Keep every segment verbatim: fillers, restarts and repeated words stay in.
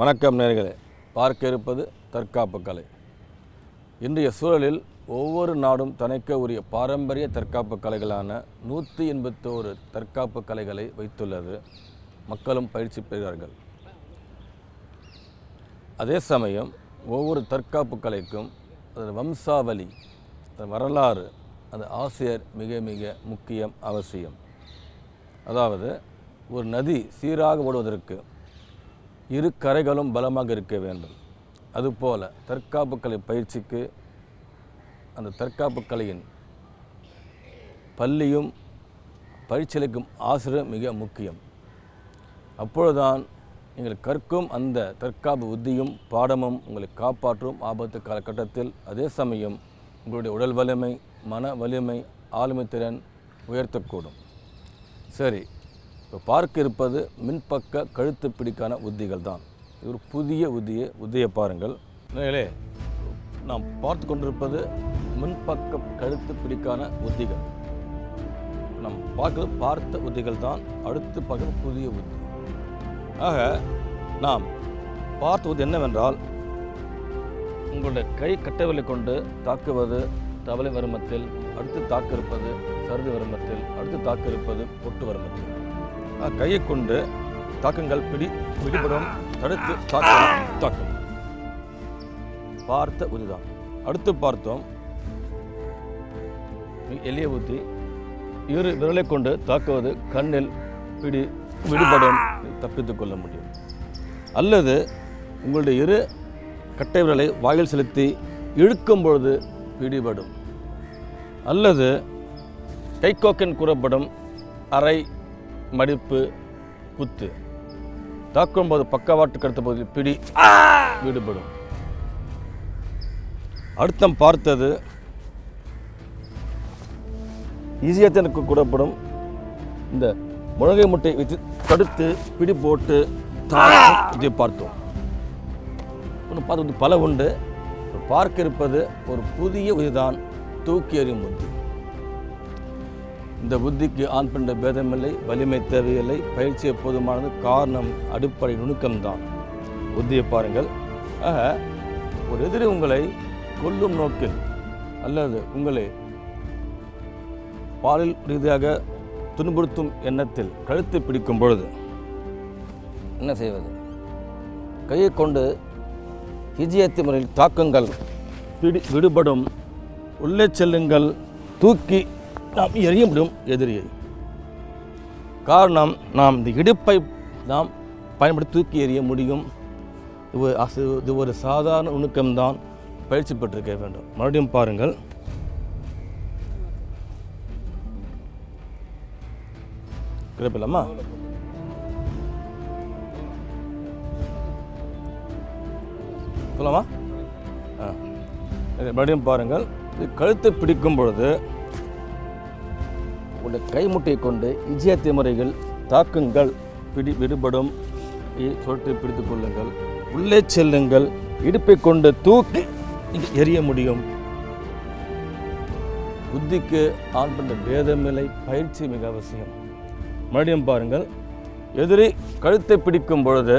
வணக்கம் நேயர்களே, பார்க்க இருப்பது தற்காப்பு கலை. இன்றைய சூழலில் ஒவ்வொரு நாடும் தனக்கு உரிய பாரம்பரிய தற்காப்பு கலைகளான நூற்றி எண்பத்தோரு தற்காப்பு கலைகளை வைத்துள்ளது. மக்களும் பயிற்சி பெறுகிறார்கள். அதே சமயம் ஒவ்வொரு தற்காப்பு கலைக்கும் அதன் வம்சாவளி, அதன் வரலாறு, அந்த ஆசிரியர் மிக மிக முக்கியம், அவசியம். அதாவது ஒரு நதி சீராக ஓடுவதற்கு இரு கரைகளும் பலமாக இருக்க வேண்டும். அதுபோல் தற்காப்பு கலை பயிற்சிக்கு அந்த தற்காப்பு கலையின் பள்ளியும் பயிற்சியளிக்கும் ஆசிரியர் மிக முக்கியம். அப்பொழுதுதான் நீங்கள் கற்கும் அந்த தற்காப்பு புத்தியும் பாடமும் உங்களை காப்பாற்றும் ஆபத்து காலகட்டத்தில். அதே சமயம் உங்களுடைய உடல் வலிமை, மன வலிமை, ஆளுமை திறன் உயர்த்தக்கூடும். சரி, இப்போ பார்க்க இருப்பது மின்பக்க கழுத்து பிடிக்கான உத்திகள் தான். இது ஒரு புதிய உத்தியை உத்தியை பாருங்கள். நேயர்களே, நாம் பார்த்து கொண்டிருப்பது மின்பக்க கழுத்து பிடிக்கான உத்திகள். நாம் பார்க்கிறது பார்த்த உத்திகள் தான். அடுத்து பார்க்குறது புதிய உத்தி. ஆக நாம் பார்த்த உத்தி என்னவென்றால், உங்களுடைய கை கட்டவில்லை கொண்டு தாக்குவது தவளை வருமத்தில், அடுத்து தாக்க இருப்பது சருது வருமத்தில், அடுத்து தாக்க இருப்பது பொட்டு வருமத்தில். கையை கொண்டு தாக்குங்கள், பிடி பிடிபடும், தடுத்து தாக்கம் தாக்கும் பார்த்த உதிதான். அடுத்து பார்த்தோம் எளிய உத்தி. இரு விரலை கொண்டு தாக்குவது கண்ணில் பிடி விடுபடும், தப்பித்துக் கொள்ள முடியும். அல்லது உங்களுடைய இரு கட்டை விரலை வாயில் செலுத்தி இழுக்கும் பொழுது பிடிபடும். அல்லது கைகோக்கன் கூறப்படும் அரை மடிப்பு குத்து தாக்கும்போது பக்கவாட்டு கடுத்த பகுதியில் பிடி விடுபடும். அடுத்தம் பார்த்தது ஈஸியாக எனக்கு கூறப்படும் இந்த முழங்கை முட்டை வைத்து தடுத்து பிடி போட்டு இதை பார்த்தோம். ஒன்று பார்த்து பல உண்டு. பார்க்க இருப்பது ஒரு புதிய உதிதான், தூக்கி எறியும் புத்தி. இந்த புத்திக்கு ஆண் பெண் பேதமில்லை, வலிமை தேவையில்லை, பயிற்சி எப்போதுமானது. காரணம் அடிப்படை நுணுக்கம்தான். புத்தியை பாருங்கள். ஆக ஒரு எதிரி உங்களை கொல்லும் நோக்கில் அல்லது உங்களை பாலியல் ரீதியாக துன்புறுத்தும் எண்ணத்தில் கழுத்தை பிடிக்கும் பொழுது என்ன செய்வது? கையை கொண்டு ஹிஜியத்து முறையில் தாக்குங்கள், பிடி விடுபடும், உள்ளே செல்லுங்கள், தூக்கி நாம் எறிய முடியும் எதிரியை. காரணம், நாம் இந்த இடுப்பை நாம் பயன்படுத்தி தூக்கி எறிய முடியும். இது ஒரு சாதாரண நுணுக்கம்தான், பயிற்சி பெற்றிருக்க வேண்டும். மறுபடியும் பாருங்கள். கிடைப்பில்லாமா? சொல்லலாமா? மறுபடியும் பாருங்கள். இது கழுத்தை பிடிக்கும் பொழுது உங்களுடைய கைமுட்டையை கொண்டு இஜியத்திய முறைகள் தாக்குங்கள், பிடி விடுபடும், சொட்டு பிடித்துக் கொள்ளுங்கள், உள்ளே செல்லுங்கள், இடுப்பை கொண்டு தூக்கி எறிய முடியும். புத்திக்கு ஆண் பெண் பேதமில்லை, பயிற்சி மிக அவசியம். மறுபடியும் பாருங்கள். எதிரி கழுத்தை பிடிக்கும் பொழுது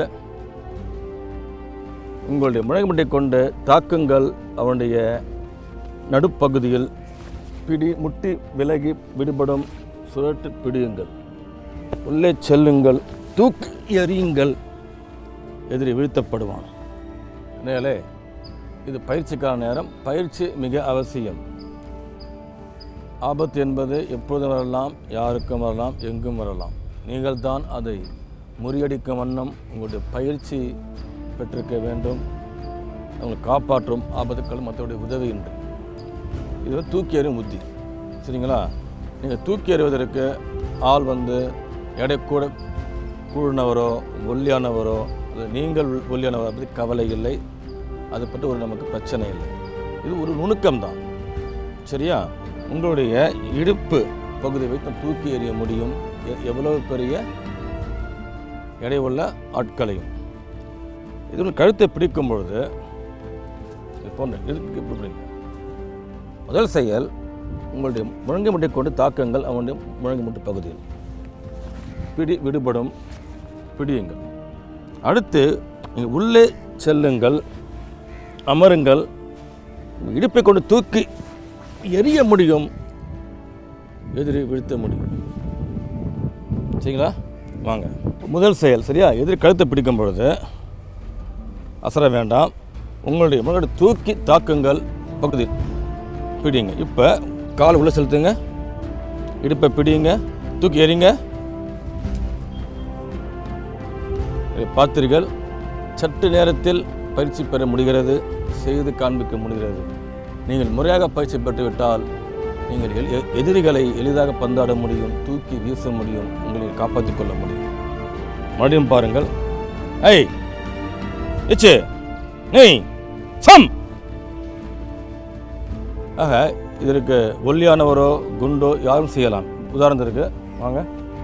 உங்களுடைய முழங்கமுட்டை கொண்டு தாக்குங்கள், அவனுடைய நடுப்பகுதியில் பிடி முட்டி விலகி விடுபடும், சுழட்டு பிடியுங்கள், உள்ளே செல்லுங்கள், தூக்கி எறியுங்கள், எதிரி வீழ்த்தப்படுவான். நேரே, இது பயிற்சிக்கான நேரம். பயிற்சி மிக அவசியம். ஆபத்து என்பது எப்போதும் வரலாம், யாருக்கும் வரலாம், எங்கும் வரலாம். நீங்கள் தான் அதை முறியடிக்கும் வண்ணம் உங்களுடைய பயிற்சி பெற்றிருக்க வேண்டும். உங்களை காப்பாற்றும் ஆபத்துக்கள் மற்றவருடைய உதவியின்றி. இது வந்து தூக்கி எறியும் புத்தி. சரிங்களா? நீங்கள் தூக்கி எறிவதற்கு ஆள் வந்து எடை கூட கூடினவரோ ஒல்லியானவரோ, அது நீங்கள் ஒல்லியானவரை பற்றி கவலை இல்லை. அதை பற்றி ஒரு நமக்கு பிரச்சனை இல்லை. இது ஒரு நுணுக்கம்தான். சரியா? உங்களுடைய இடுப்பு பகுதியை வைத்து தூக்கி எறிய முடியும், எவ்வளவு பெரிய எடை உள்ள ஆட்களையும். இது கழுத்தை பிடிக்கும் பொழுது இது போன்ற இதுக்கு எப்படி பிடிங்க? முதல் செயல், உங்களுடைய முழங்கை முட்டை கொண்டு தாக்கங்கள் அவனுடைய முழங்கை முட்டை பகுதியில் பிடி விடுபடும், பிடியுங்கள். அடுத்து நீங்கள் உள்ளே செல்லுங்கள், அமருங்கள், இடுப்பை கொண்டு தூக்கி எரிய முடியும், எதிரி வீழ்த்த முடியும். சரிங்களா? வாங்க. முதல் செயல் சரியா? எதிரி கழுத்தை பிடிக்கும் பொழுது அசர வேண்டாம், உங்களுடைய முன்னாடி தூக்கி தாக்குங்கள், பக்கத்தில் பிடிங்க. இப்போ கால் உள்ளே செலுத்துங்க, இடுப்பை பிடிங்க, தூக்கி எறிங்க. பார்த்தீர்கள், சற்று நேரத்தில் பயிற்சி பெற முடிகிறது, செய்து காண்பிக்க முடிகிறது. நீங்கள் முறையாக பயிற்சி பெற்றுவிட்டால் நீங்கள் எளி எதிரிகளை எளிதாக பந்தாட முடியும், தூக்கி வீச முடியும், உங்களை காப்பாற்றிக் கொள்ள முடியும். மறுபடியும் பாருங்கள். ஐ இச்சு நெய் சம். ஆக இதற்கு ஒல்லியானவரோ குண்டோ யாரும் செய்யலாம். உதாரணத்திற்கு வாங்க,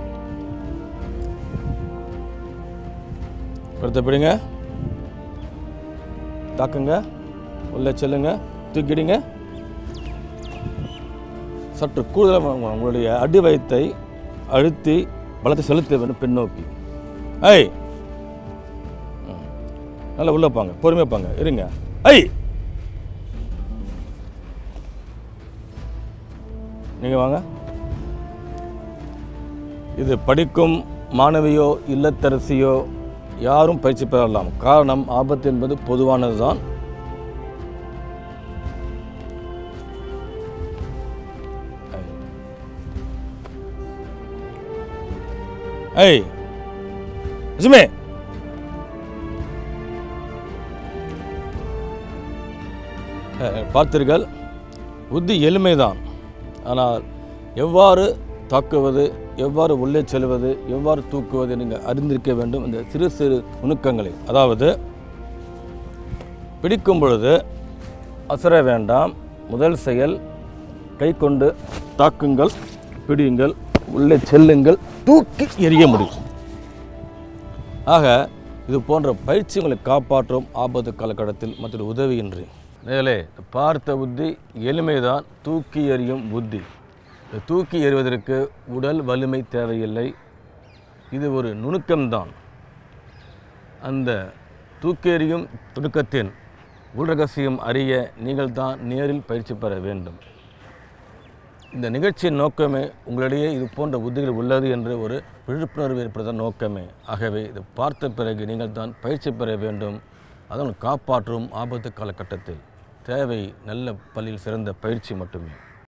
கருத்தை பிடிங்க, தாக்குங்க, உள்ளே செல்லுங்க, தூக்கிடுங்க. சற்று கூடுதலாக உங்களுடைய அடி வயத்தை அழுத்தி பலத்தை செலுத்த வேண்டும் பின்னோக்கி. ஐ நல்லா உள்ளே பாங்க, பொறுமையாக பாங்க, இருங்க. ஐ நீங்கள் வாங்க. இது படிக்கும் மாணவியோ இல்லத்தரசியோ யாரும் பயிற்சி பெறலாம். காரணம், ஆபத்து என்பது பொதுவானது தான். ஐய் நிஜமே பார்த்தீர்கள், புத்தி எளிமைதான். ஆனால் எவ்வாறு தாக்குவது, எவ்வாறு உள்ளே செல்வது, எவ்வாறு தூக்குவது நீங்கள் அறிந்திருக்க வேண்டும். இந்த சிறு சிறு நுணுக்கங்களை, அதாவது பிடிக்கும் பொழுது அசர வேண்டாம். முதல் செயல், கை கொண்டு தாக்குங்கள், பிடியுங்கள், உள்ளே செல்லுங்கள், தூக்கி எறிய முடியும். ஆக இது போன்ற பயிற்சி உங்களை காப்பாற்றும் ஆபத்து காலகட்டத்தில் மற்றொரு உதவியின்றி. நேரே பார்த்த புத்தி எளிமைதான், தூக்கி எறியும் புத்தி. தூக்கி எறிவதற்கு உடல் வலிமை தேவையில்லை, இது ஒரு நுணுக்கம்தான். அந்த தூக்கி எறியும் நுணுக்கத்தின் உள்ரகசியம் அறிய நீங்கள் தான் நேரில் பயிற்சி பெற வேண்டும். இந்த நிகழ்ச்சியின் நோக்கமே உங்களிடையே இது போன்ற புத்திகள் உள்ளது என்று ஒரு விழிப்புணர்வு ஏற்படுத்த நோக்கமே. ஆகவே இதை பார்த்த பிறகு நீங்கள் தான் பயிற்சி பெற வேண்டும். அதனால் காப்பாற்றும் ஆபத்து காலகட்டத்தில் தேவை நல்ல பள்ளியில் சிறந்த பயிற்சி மட்டுமே.